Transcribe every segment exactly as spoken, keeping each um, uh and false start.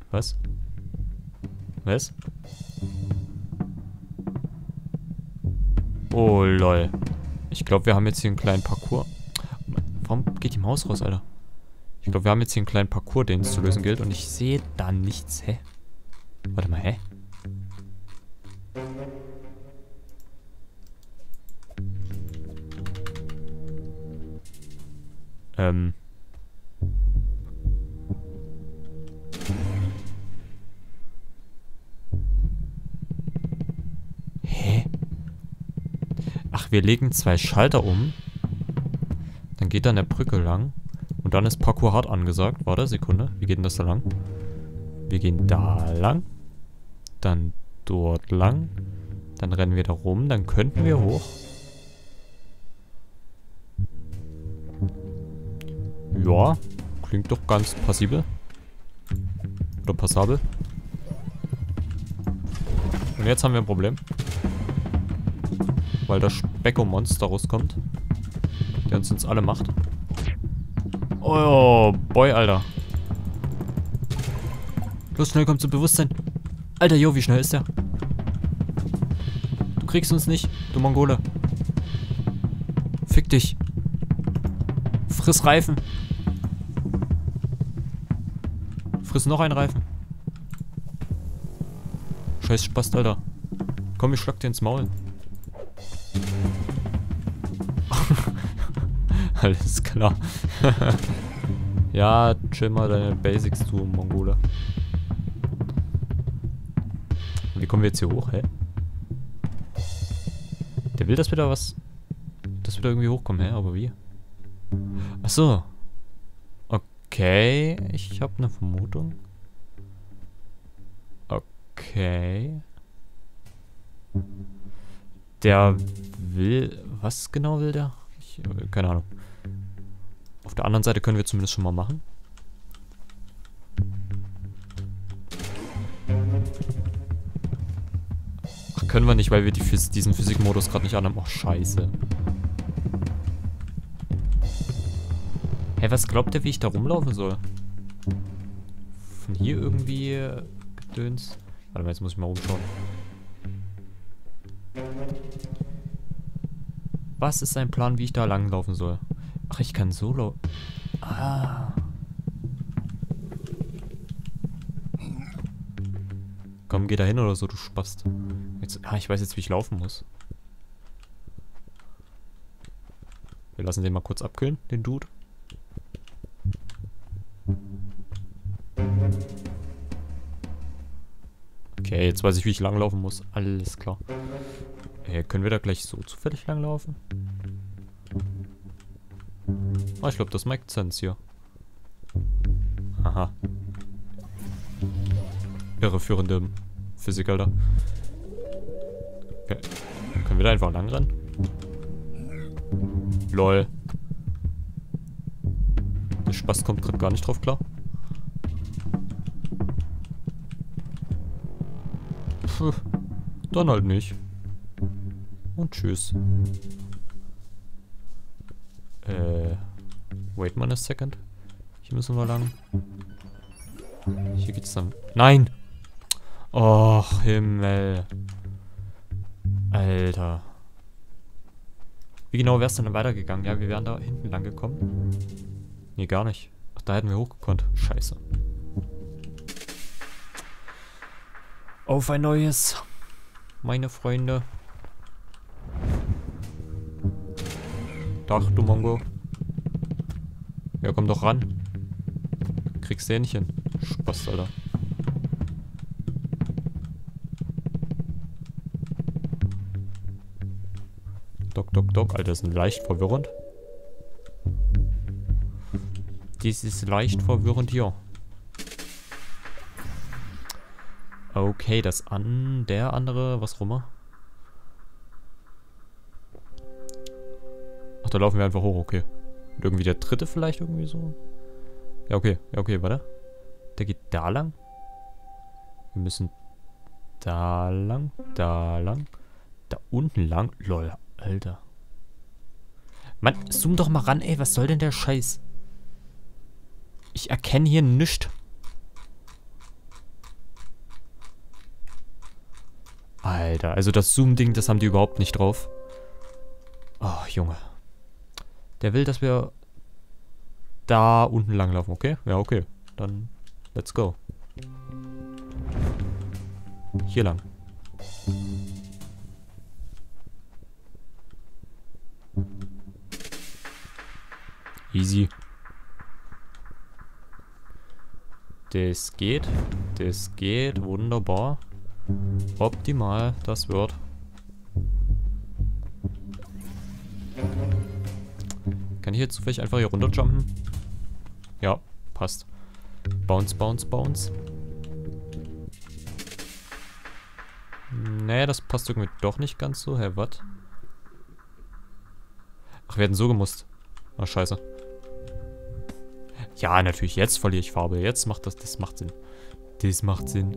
Was? Was? Oh, lol. Ich glaube, wir haben jetzt hier einen kleinen Parcours. Warum geht die Maus raus, Alter? Ich glaube, wir haben jetzt hier einen kleinen Parcours, den es zu lösen gilt. Und ich sehe da nichts. Hä? Warte mal, hä? Ähm. Hä? Ach, wir legen zwei Schalter um. Dann geht da eine Brücke lang. Und dann ist Parkour hart angesagt. Warte, Sekunde. Wie geht denn das da lang? Wir gehen da lang. Dann dort lang. Dann rennen wir da rum. Dann könnten wir hoch. Ja, klingt doch ganz passibel. Oder passabel. Und jetzt haben wir ein Problem. Weil das Specko-Monster rauskommt. Der uns jetzt alle macht. Oh, boy, Alter. Los, schnell, komm zum Bewusstsein. Alter, jo, wie schnell ist der? Du kriegst uns nicht, du Mongole. Fick dich. Friss Reifen. Friss noch einen Reifen. Scheiß Spast, Alter. Komm, ich schlag dir ins Maul. Alles klar. Ja, chill mal deine Basics, du Mongole. Wie kommen wir jetzt hier hoch, hä? Der will, dass wir da was... Dass wir da irgendwie hochkommen, hä? Aber wie? Achso. Okay. Ich habe eine Vermutung. Okay. Der will... Was genau will der? Ich, keine Ahnung. Auf der anderen Seite können wir zumindest schon mal machen. Ach, können wir nicht, weil wir die Phys diesen Physikmodus gerade nicht anhaben. Ach, scheiße. Hey, was glaubt ihr, wie ich da rumlaufen soll? Von hier irgendwie äh, Gedöns. Warte mal, jetzt muss ich mal rumschauen. Was ist sein Plan, wie ich da langlaufen soll? Ach, ich kann so laufen. Ah. Komm, geh da hin oder so, du Spast. Jetzt, ah, ich weiß jetzt, wie ich laufen muss. Wir lassen den mal kurz abkühlen, den Dude. Okay, jetzt weiß ich, wie ich langlaufen muss. Alles klar. Äh, können wir da gleich so zufällig langlaufen? Ah, ich glaube, das macht Sense hier. Aha. Irreführende Physik, Alter. Okay. Können wir da einfach lang rennen? Lol. Der Spaß kommt gerade gar nicht drauf klar. Puh. Dann halt nicht. Und tschüss. Äh. Wait mal a second. Hier müssen wir lang. Hier geht's dann. Nein! Och, Himmel. Alter. Wie genau wär's denn dann weitergegangen? Ja, wir wären da hinten lang gekommen. Nee, gar nicht. Ach, da hätten wir hochgekonnt. Scheiße. Auf ein neues. Meine Freunde. Dach, du Mongo. Ja, komm doch ran. Kriegst du nicht hin. Spaß, Alter. Doc, doc, doc. Alter, das ist leicht verwirrend. Dies ist leicht verwirrend hier. Okay, das an... Der andere... Was rum? Ach, da laufen wir einfach hoch, okay. Und irgendwie der dritte vielleicht irgendwie so. Ja, okay. Ja, okay, warte. Der geht da lang. Wir müssen da lang, da lang, da unten lang. Lol, Alter. Mann, zoom doch mal ran, ey. Was soll denn der Scheiß? Ich erkenne hier nichts. Alter, also das Zoom-Ding, das haben die überhaupt nicht drauf. Oh, Junge. Der will, dass wir da unten langlaufen, okay? Ja, okay. Dann let's go. Hier lang. Easy. Das geht. Das geht. Wunderbar. Optimal. Das wird. Kann ich jetzt zufällig einfach hier runterjumpen? Ja, passt. Bounce, bounce, bounce. Nee, das passt irgendwie doch nicht ganz so. Hä, was? Ach, wir hätten so gemusst. Ach, scheiße. Ja, natürlich, jetzt verliere ich Farbe. Jetzt macht das, das macht Sinn. Das macht Sinn.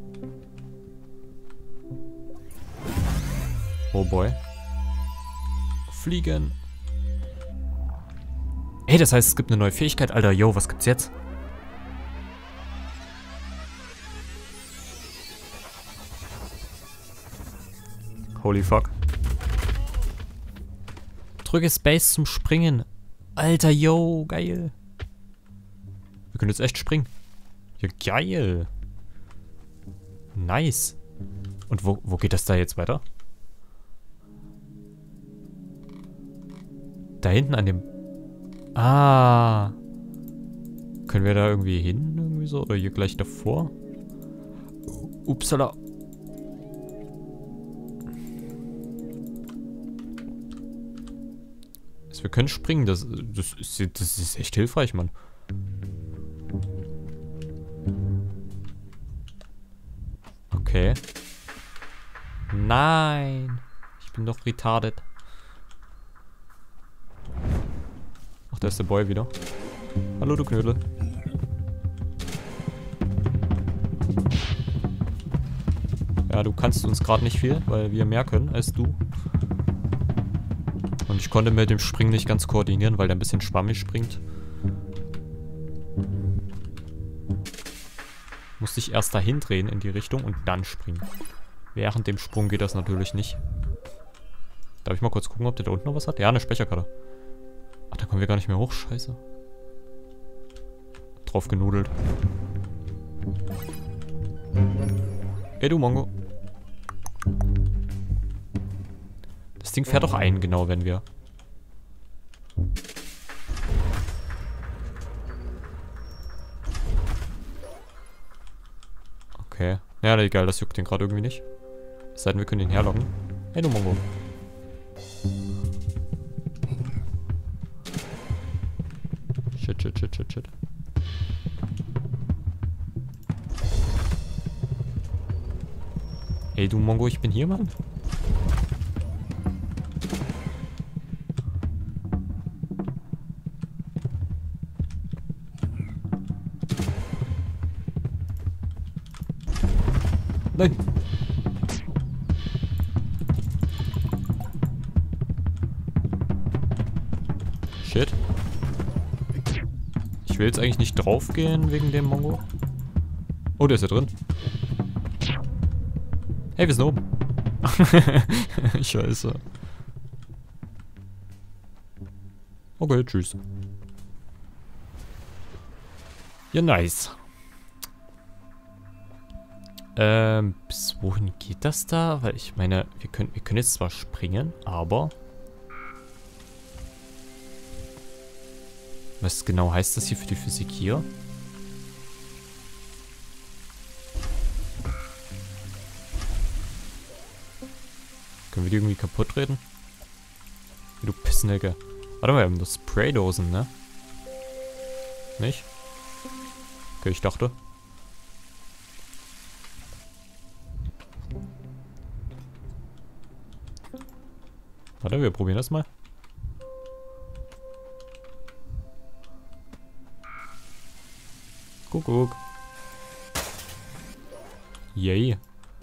Oh boy. Fliegen. Ey, das heißt, es gibt eine neue Fähigkeit. Alter, yo, was gibt's jetzt? Holy fuck. Drücke Space zum Springen. Alter, yo, geil. Wir können jetzt echt springen. Ja, geil. Nice. Und wo, wo geht das da jetzt weiter? Da hinten an dem... Ah. Können wir da irgendwie hin? Irgendwie so? Oder hier gleich davor? Upsala. Wir können springen. Das, das, ist, das ist echt hilfreich, Mann. Okay. Nein. Ich bin doch retarded. Ach, da ist der Boy wieder. Hallo, du Knödel. Ja, du kannst uns gerade nicht viel, weil wir mehr können als du. Und ich konnte mit dem Springen nicht ganz koordinieren, weil der ein bisschen schwammig springt. Musste ich erst dahin drehen in die Richtung und dann springen. Während dem Sprung geht das natürlich nicht. Darf ich mal kurz gucken, ob der da unten noch was hat? Ja, eine Speicherkarte. Ach, da kommen wir gar nicht mehr hoch. Scheiße. Drauf genudelt. Ey, du Mongo. Das Ding fährt doch ein, genau, wenn wir... Okay. Ja, egal, das juckt den gerade irgendwie nicht. Es sei denn, wir können ihn herlocken. Hey, du Mongo. Shit, shit, shit, shit, shit. Ey, du Mongo, ich bin hier, Mann. Nein. Shit. Ich will jetzt eigentlich nicht draufgehen wegen dem Mongo. Oh, der ist ja drin. Hey, wir sind oben. Scheiße. Okay, tschüss. Ja, nice. Ähm, bis wohin geht das da? Weil ich meine, wir können, wir können jetzt zwar springen, aber... Was genau heißt das hier für die Physik hier? Können wir die irgendwie kaputt reden? Du Pissnecke. Warte mal, wir haben doch Spraydosen, ne? Nicht? Okay, ich dachte. Warte, wir probieren das mal. Kuckuck. Yay.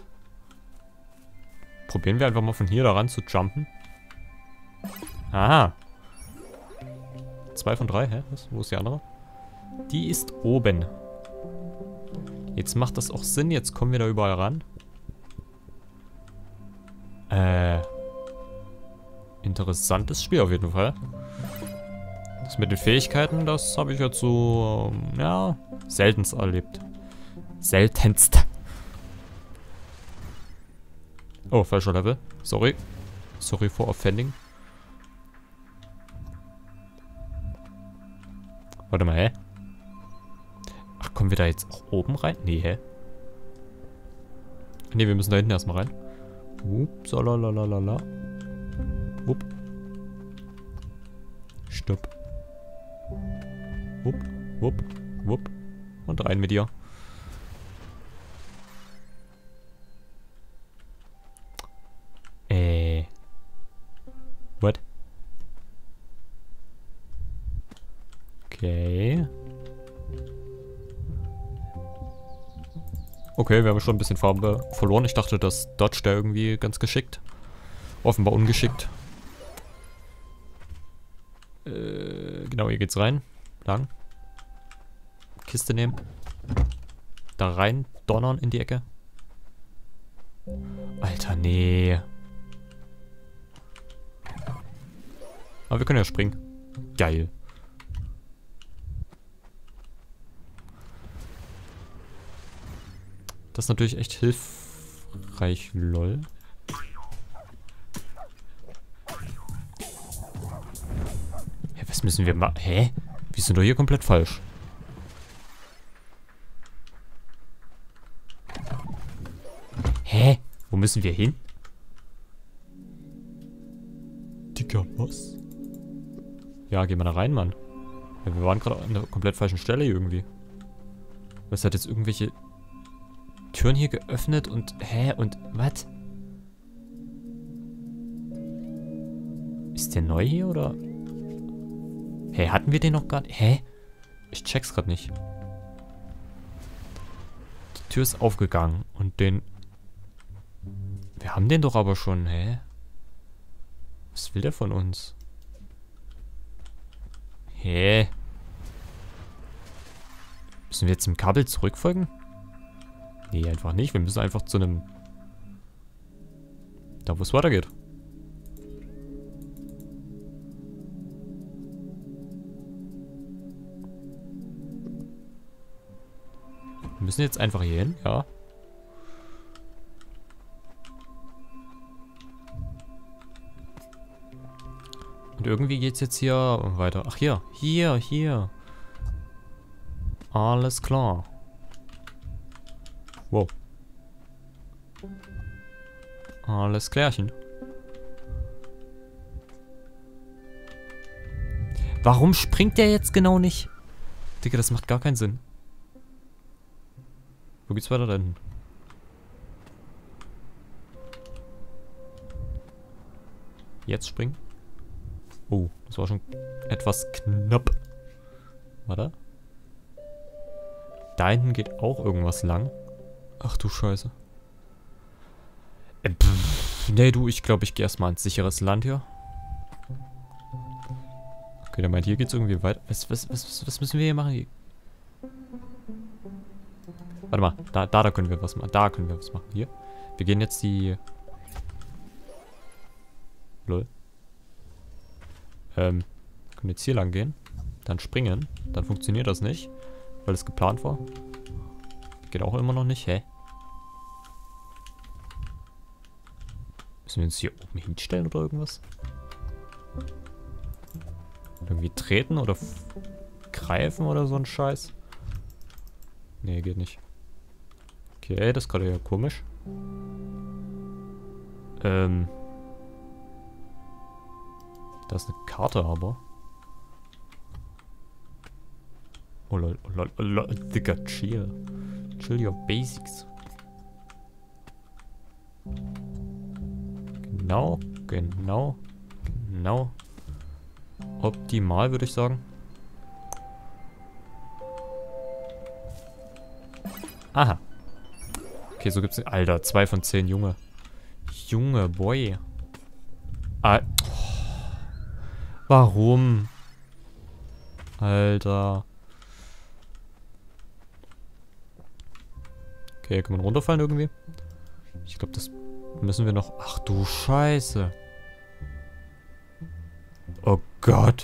Probieren wir einfach mal von hier daran zu jumpen. Aha. Zwei von drei, hä? Was? Wo ist die andere? Die ist oben. Jetzt macht das auch Sinn. Jetzt kommen wir da überall ran. interessantes Spiel auf jeden Fall. Das mit den Fähigkeiten, das habe ich jetzt so, ja, seltenst erlebt. Seltenst. Oh, falscher Level. Sorry. Sorry for offending. Warte mal, hä? Ach, kommen wir da jetzt auch oben rein? Nee, hä? Nee, wir müssen da hinten erstmal rein. Ups, lalalala. Upp. Stopp. Wupp, wupp, wupp. Und rein mit dir. Äh. What? Okay. Okay, wir haben schon ein bisschen Farbe verloren. Ich dachte, das dodgt der irgendwie ganz geschickt. Offenbar ungeschickt. Äh, genau, hier geht's rein. Lang. Kiste nehmen. Da rein donnern in die Ecke. Alter, nee. Aber wir können ja springen. Geil. Das ist natürlich echt hilfreich, lol. Ja, was müssen wir machen? Hä? Wir sind doch hier komplett falsch. Hä? Wo müssen wir hin? Digga, was? Ja, gehen wir da rein, Mann. Ja, wir waren gerade an der komplett falschen Stelle irgendwie. Was hat jetzt irgendwelche Türen hier geöffnet und... Hä? Und... Was? Ist der neu hier, oder... Hä, hatten wir den noch gar nicht? Hä? Ich check's gerade nicht. Die Tür ist aufgegangen und den... Wir haben den doch aber schon, hä? Was will der von uns? Hä? Müssen wir jetzt im Kabel zurückfolgen? Nee, einfach nicht. Wir müssen einfach zu einem... Da, wo es weitergeht. Wir müssen jetzt einfach hier hin, ja. Und irgendwie geht's jetzt hier weiter. Ach hier, hier, hier. Alles klar. Wow. Alles klärchen. Warum springt der jetzt genau nicht? Digga, das macht gar keinen Sinn. Wo geht's weiter denn? Jetzt springen? Oh, das war schon etwas knapp. Warte. Da hinten geht auch irgendwas lang. Ach du Scheiße. Äh, pff, nee, du, ich glaube, ich gehe erstmal ins sicheres Land hier. Okay, der meint, hier geht's irgendwie weiter. Was, was, was, was müssen wir hier machen? Hier? Warte mal, da, da, da können wir was machen. Da können wir was machen. Hier. Wir gehen jetzt die... Lol. Ähm, können jetzt hier lang gehen. Dann springen. Dann funktioniert das nicht. Weil es geplant war. Geht auch immer noch nicht. Hä? Müssen wir uns hier oben hinstellen oder irgendwas? Irgendwie treten oder greifen oder so ein Scheiß? Nee, geht nicht. Okay, das ist gerade ja komisch. Ähm. Da ist eine Karte aber. Oh lol, oh lol, oh lol, Digga, chill. Chill your basics. Genau, genau, genau. Optimal, würde ich sagen. Aha. Okay, so gibt's... Alter, zwei von zehn, Junge. Junge, boy. Ah, oh. Warum? Alter. Okay, kann man runterfallen irgendwie? Ich glaube, das müssen wir noch... Ach du Scheiße. Gott.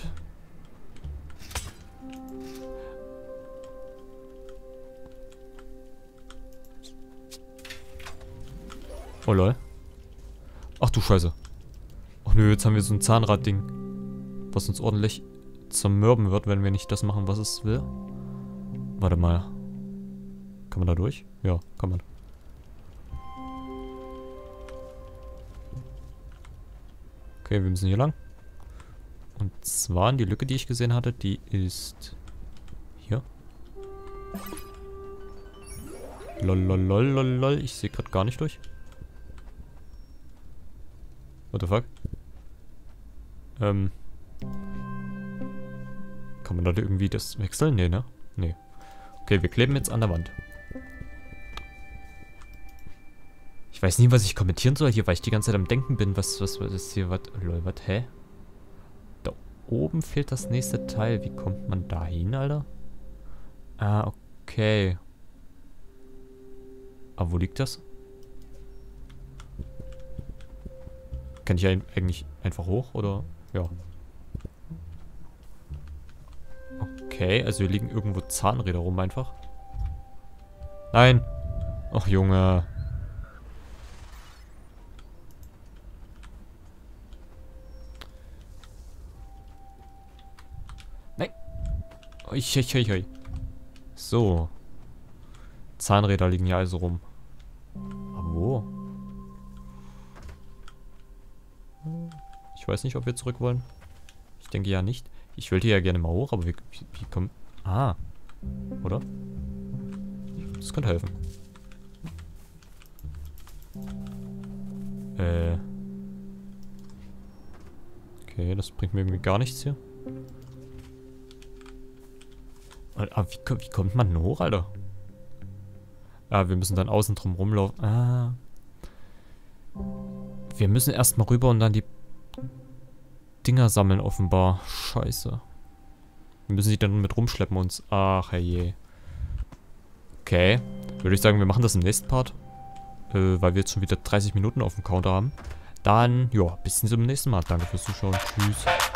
Oh lol. Ach du Scheiße. Ach nö, jetzt haben wir so ein Zahnradding, was uns ordentlich zermürben wird, wenn wir nicht das machen, was es will. Warte mal. Kann man da durch? Ja, kann man. Okay, wir müssen hier lang. Und zwar in die Lücke, die ich gesehen hatte, die ist hier. Lol, lol, lol, lol, lol. Ich sehe gerade gar nicht durch. What the fuck? Ähm. Kann man da irgendwie das wechseln? Nee, ne? Nee. Okay, wir kleben jetzt an der Wand. Ich weiß nie, was ich kommentieren soll hier, weil ich die ganze Zeit am Denken bin. Was, was, was ist hier? Was? Lol, was? Hä? Da oben fehlt das nächste Teil. Wie kommt man da hin, Alter? Ah, okay. Aber wo liegt das? Kann ich eigentlich einfach hoch, oder? Ja. Okay, also hier liegen irgendwo Zahnräder rum einfach. Nein! Ach, Junge. Nein! Ich, ich, ich, ich. So. Zahnräder liegen hier also rum. Aber wo? Ich weiß nicht, ob wir zurück wollen. Ich denke ja nicht. Ich wollte ja gerne mal hoch, aber wie, wie, wie kommen... Ah. Oder? Das könnte helfen. Äh. Okay, das bringt mir irgendwie gar nichts hier. Aber wie, wie kommt man denn hoch, Alter? Ah, wir müssen dann außen drum rumlaufen. Ah. Wir müssen erstmal rüber und dann die Dinger sammeln, offenbar. Scheiße. Wir müssen sie dann mit rumschleppen uns. Ach, herrje. Okay. Würde ich sagen, wir machen das im nächsten Part. Äh, weil wir jetzt schon wieder dreißig Minuten auf dem Counter haben. Dann, ja, bis zum nächsten Mal. Danke fürs Zuschauen. Tschüss.